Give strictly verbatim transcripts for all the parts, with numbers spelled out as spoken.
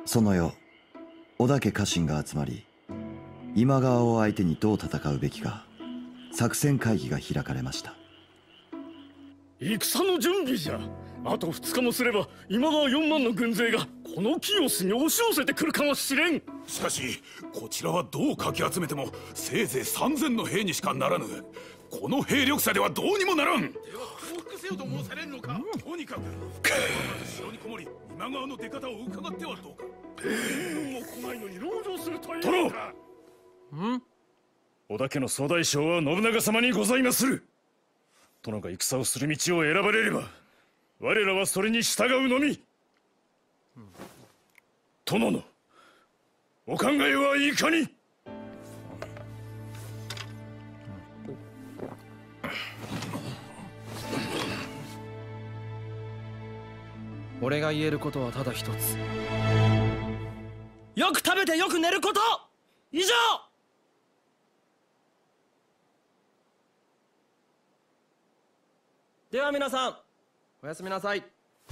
その夜、織田家家臣が集まり、今川を相手にどう戦うべきか作戦会議が開かれました。 戦の準備じゃ。あとふつかもすれば今川よんまんの軍勢がこの清須に押し寄せてくるかもしれん。 しかしこちらはどうかき集めてもせいぜいさんぜんの兵にしかならぬ。この兵力差ではどうにもならん。では降伏せよと申されんのか。とにかく城にこもり今川の出方を伺ってはどうか。 援軍も来ないのに籠城するというか。 ん？ 織田家の総大将は信長様にございまする。殿が戦をする道を選ばれれば我らはそれに従うのみ。うん、殿のお考えはいかに。 俺が言えることはただ一つ。よく食べてよく寝ること。以上。では皆さんおやすみなさい。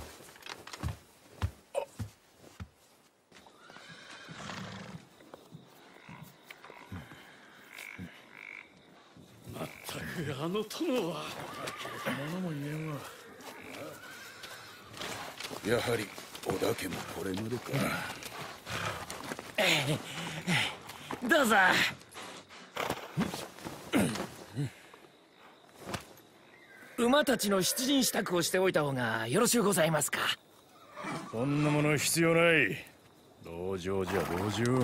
まったくあの殿は物も言えんわ。 やはり織田家もこれまでか。 どうぞ。 馬たちの出陣支度をしておいた方がよろしゅうございますか。 そんなもの必要ない。籠城じゃ籠城。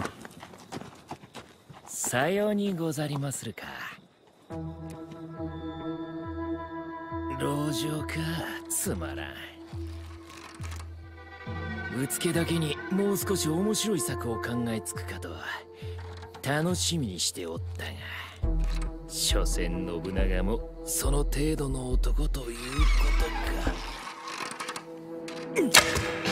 さようにござりまするか。籠城か、つまらん。うつけだけにもう少し面白い策を考えつくかと楽しみにしておったが、所詮信長もその程度の男ということか。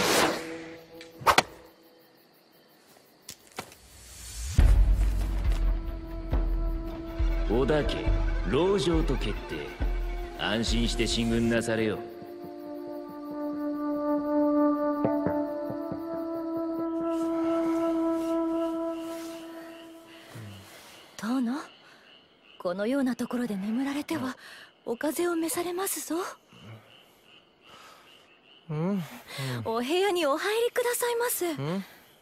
織田家籠城と決定。安心して進軍なされよ。 殿、このようなところで眠られてはお風邪を召されますぞ。 うんうん、 お部屋にお入りくださいませ。うん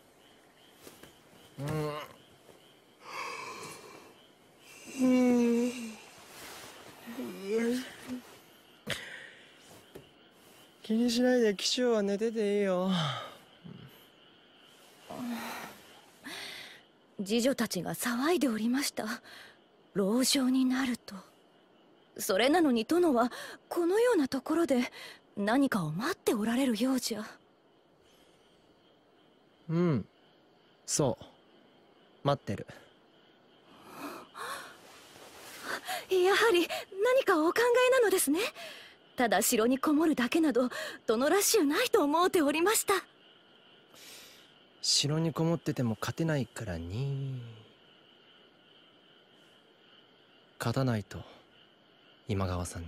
うん、気にしないで騎手は寝てていいよ。 侍女たちが騒いでおりました。籠城になると。それなのに殿はこのようなところで何かを待っておられるようじゃ。 うん、そう待ってる。 やはり何かお考えなのですね。ただ城にこもるだけなど殿らしゅうないと思うておりました。 城にこもってても勝てないからね。勝たないと今川さんに。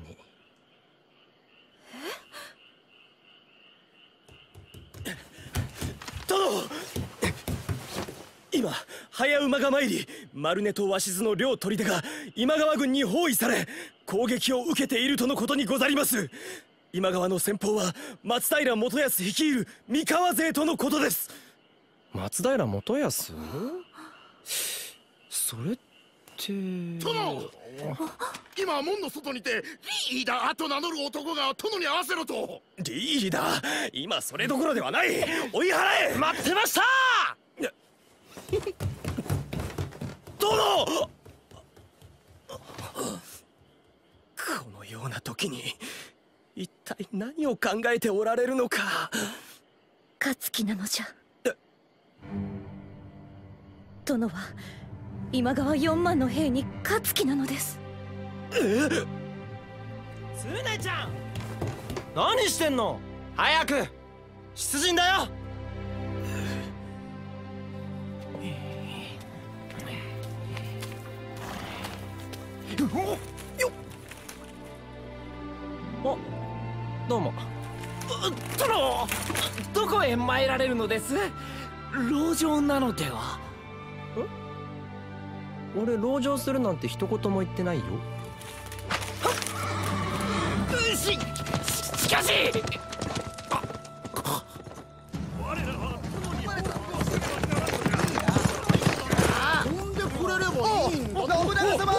え？殿！今早馬が参り、丸根と鷲津の両砦が今川軍に包囲され攻撃を受けているとのことにござります。今川の先方は松平元康率いる三河勢とのことです。 松平元康？それって殿、今門の外にてリーダーと名乗る男が殿に会わせろと。 リーダー、今それどころではない。追い払え。 待ってました殿。このような時に一体何を考えておられるのか。 勝つ気なのじゃ。殿は今川よんまんの兵に勝つ気なのです。 え？ つねちゃん、何してんの？早く出陣だよ。お、どうも。 殿、 どこへ参られるのです？ 籠城なのでは？ 俺籠城するなんて一言も言ってないよ。 し、しかし飛んでくれればいいんだ。 信長様。信長様。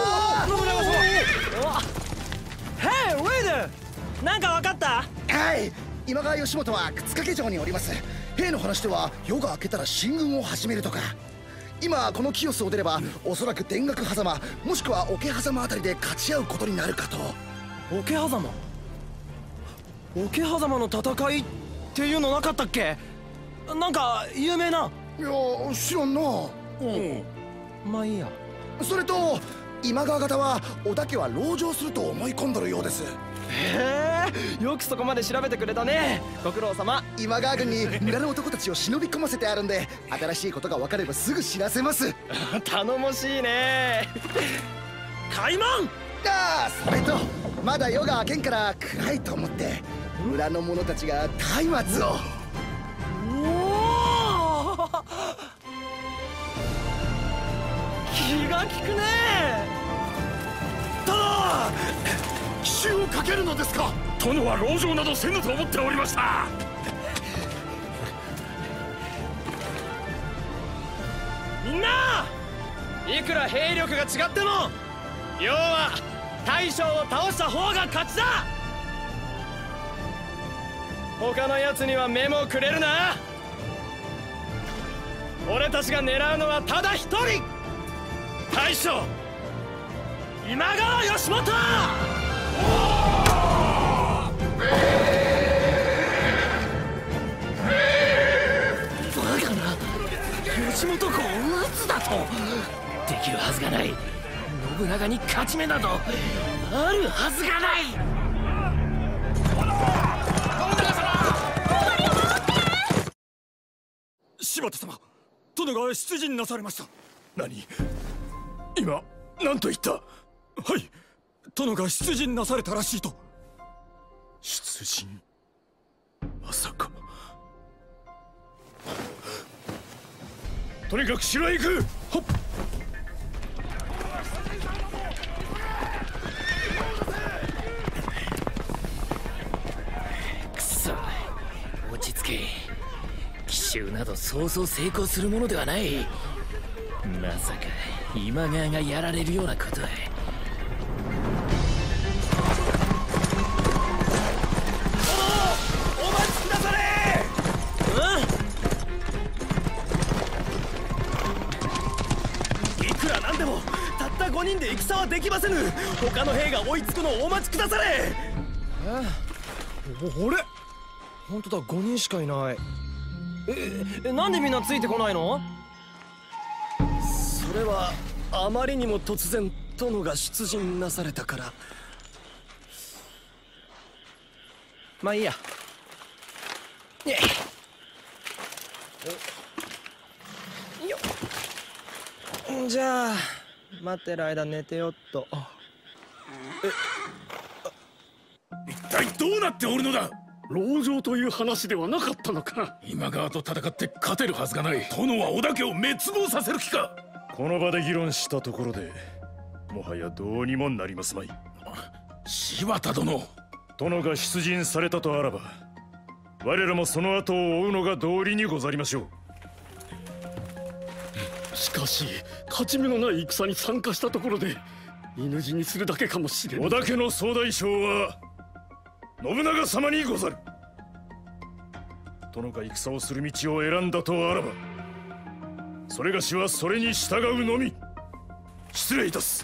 ヘイ、ウェイド。なんかわかった？ はい、今川義元は沓掛城におります。兵の話では夜が明けたら進軍を始めるとか。今この清須を出ればおそらく田楽狭間もしくは桶狭間あたりで勝ち合うことになるかと。 桶狭間？桶狭間の戦いっていうのなかったっけ？なんか有名な。 いや知らんな。 うんまあいいや。 それと今川方は織田家は籠城すると思い込んどるようです。 へえ、よくそこまで調べてくれたね。ご苦労様。 今川軍に村の男たちを忍び込ませてあるんで、新しいことが分かればすぐ知らせます。 頼もしいね。開門。 ああ、それとまだ夜が明けんから暗いと思って村の者たちが松明を。 おお、気が利くね。 殿、奇襲をかけるのですか？殿は籠城などせぬと思っておりました。 みんな、いくら兵力が違っても要は大将を倒した方が勝ちだ。他のやつには目もくれるな。俺たちが狙うのはただ一人、大将今川義元。 バカな、吉本公を討つだとできるはずがない。信長に勝ち目などあるはずがない。 柴田様、殿が出陣なされました。何？今何と言った？はい、殿が出陣なされたらしいと。出陣？まさか。 とにかく城へ行く。はっ。 くそ、落ち着け。奇襲などそうそう成功するものではない。まさか今川がやられるようなことは。 お待ちくだされ。うん、いくらなんでもたったごにんで戦はできませぬ。他の兵が追いつくのをお待ちくだされ。えお俺本当だ、ごにんしかいない。え、なんでみんなついてこないの？それはあまりにも突然殿が出陣なされたから。まあいいや。よっ、じゃあ待ってる間寝てよっと。 え、一体どうなっておるのだ？ 籠城という話ではなかったのか。 今川と戦って勝てるはずがない。殿は織田家を滅亡させる気か？ この場で議論したところでもはやどうにもなりますまい。 柴田殿、 殿が出陣されたとあらば我らもその後を追うのが道理にござりましょう。しかし勝ち目のない戦に参加したところで犬死にするだけかもしれない。 織田家の総大将は信長様にござる。殿が戦をする道を選んだとあらばそれがしはそれに従うのみ。失礼いたす。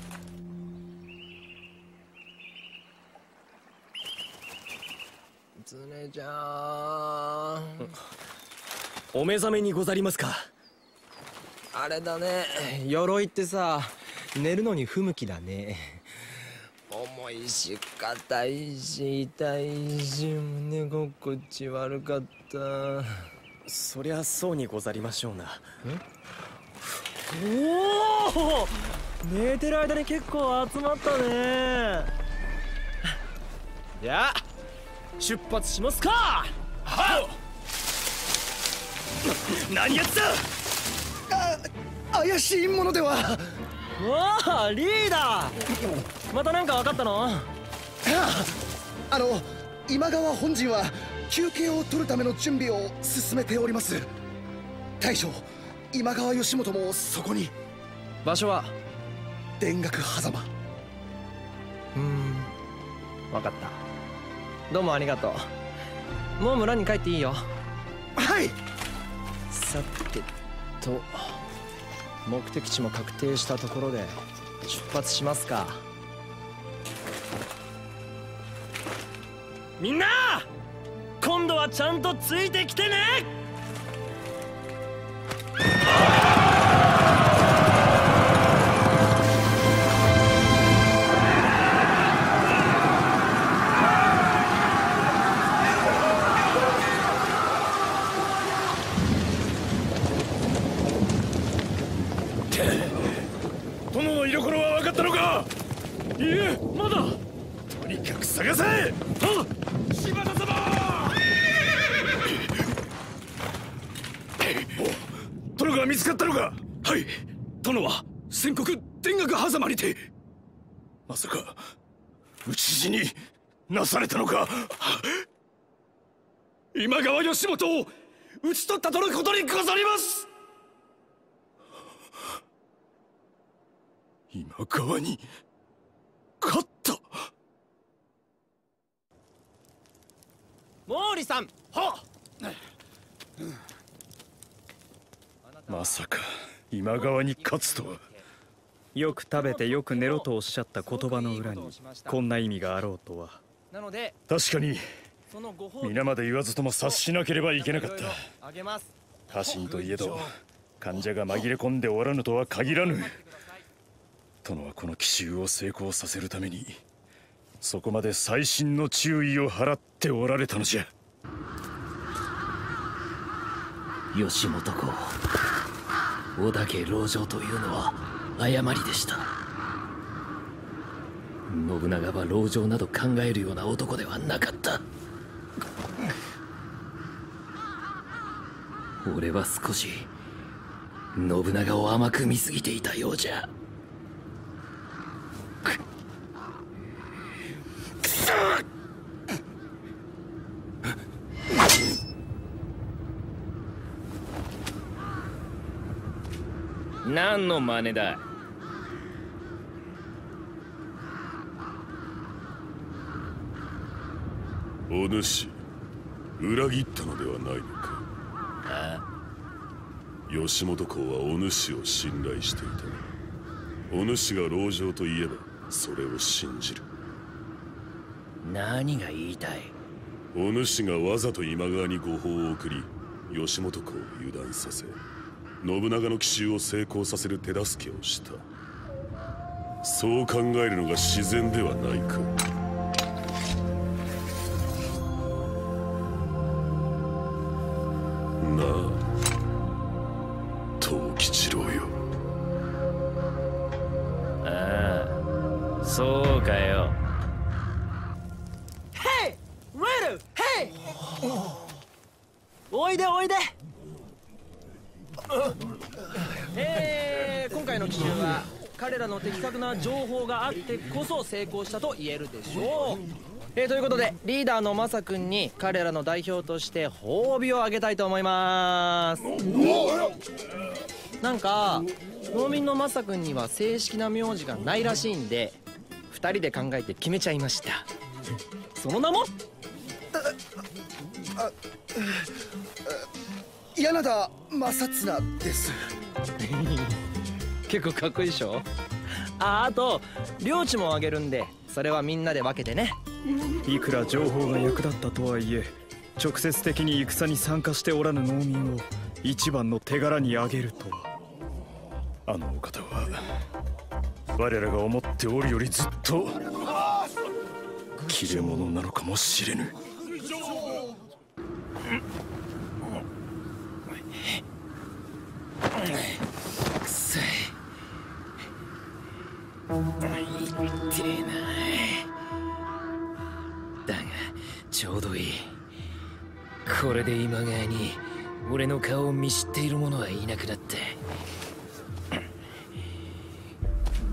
つねちゃん、お目覚めにござりますか？あれだね、鎧ってさ寝るのに不向きだね。重いし硬いし痛いし胸心地悪かった。そりゃそうにござりましょうな。おお、寝てる間に結構集まったね。じゃあ出発しますか。はっ。 何やつだ。 あ、怪しいものでは。 わあ、リーダー、また何か分かったの？ああ、あの今川本陣は休憩を取るための準備を進めております。大将今川義元もそこに。 場所は田楽狭間。 うーん、分かった。どうもありがとう。もう村に帰っていいよ。 はい。 さてと、目的地も確定したところで出発しますか。みんな今度はちゃんとついてきてね。 殿の居所は分かったのか？いいえ、まだ。とにかく探せ。はっ、柴田様。お、殿が見つかったのか？ はい、殿は宣国田楽狭間にて。 まさか討ち死になされたのか？ 今川義元を討ち取ったとのことにござります。 今川に勝った。 毛利さん。はっ。 まさか今川に勝つとは。 よく食べてよく寝ろとおっしゃった言葉の裏にこんな意味があろうとは。 なので確かに皆まで言わずとも察しなければいけなかった。家臣といえど患者が紛れ込んでおらぬとは限らぬ。殿はこの奇襲を成功させるためにそこまで細心の注意を払っておられたのじゃ。 義元公、織田家籠城というのは誤りでした。信長は籠城など考えるような男ではなかった。俺は少し信長を甘く見すぎていたようじゃ。何の真似だ。 お主、裏切ったのではないのか。 ああ、義元公はお主を信頼していた。お主が籠城といえばそれを信じる。 何が言いたい？ お主がわざと今川に誤報を送り義元公を油断させ信長の奇襲を成功させる手助けをした。そう考えるのが自然ではないか。なあ、藤吉郎よ。 ああ、そうかよ。 ヘイレル、ヘイおいでおいで。えー、今回の奇襲は彼らの的確な情報があってこそ成功したと言えるでしょう。えー、ということでリーダーのマサ君に彼らの代表として褒美をあげたいと思います。なんか農民のマサ君には正式な名字がないらしいんでふたりで考えて決めちゃいました。その名も柳田正綱です。 結構かっこいいでしょ。あ、あと領地もあげるんでそれはみんなで分けてね。 いくら情報が役立ったとはいえ直接的に戦に参加しておらぬ農民を一番の手柄に挙げるとは。 あのお方は我らが思っておるよりずっと切れ者なのかもしれぬ。 くそい。痛えな。だがちょうどいい。これで今川に俺の顔を見知っている者はいなくなった。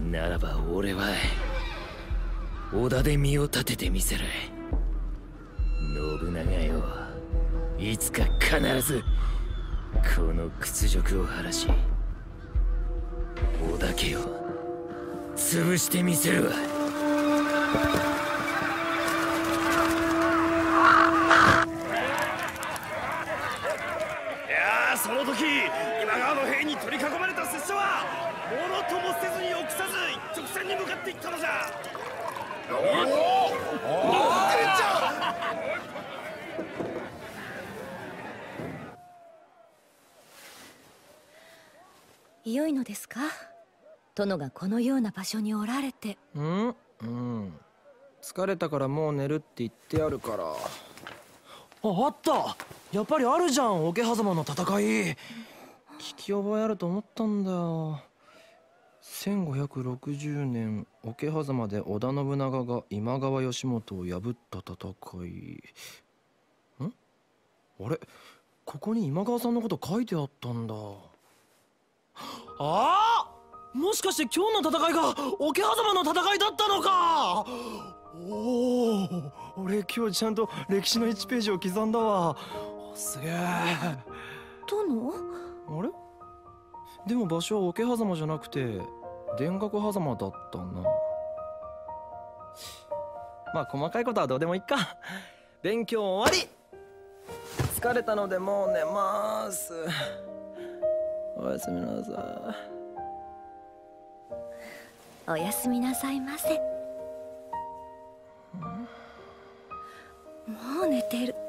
ならば俺は織田で身を立ててみせる。信長よ、いつか必ずこの屈辱を晴らし織田家を潰してみせるわ。 その時今川の兵に取り囲まれた拙者はものともせずに臆さず一直線に向かっていったのじゃ。おお良いのですか？殿がこのような場所におられて。 うんうん、疲れたからもう寝るって言ってあるから。あ、あった。やっぱりあるじゃん、桶狭間の戦い。聞き覚えあると思ったんだよ。せんごひゃくろくじゅうねん桶狭間で織田信長が今川義元を破った戦い。ん？あれ、ここに今川さんのこと書いてあったんだ。ああ、もしかして今日の戦いが桶狭間の戦いだったのか。おお、俺今日ちゃんと歴史のいちページを刻んだわ。すげえ。 殿？ あれ？でも場所は桶狭間じゃなくて田楽狭間だったな。まあ細かいことはどうでもいいか。勉強終わり。疲れたのでもう寝まーす。おやすみなさい。おやすみなさいませ。もう寝てる。